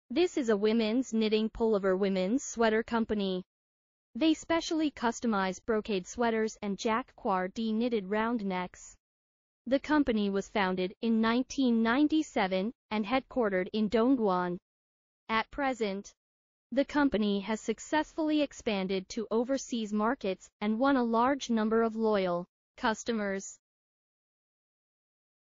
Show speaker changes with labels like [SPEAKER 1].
[SPEAKER 1] This is a women's knitting pullover women's sweater company. They specially customize brocade sweaters and jacquard knitted round necks. The company was founded in 1997 and headquartered in Dongguan. At present, the company has successfully expanded to overseas markets and won a large number of loyal customers.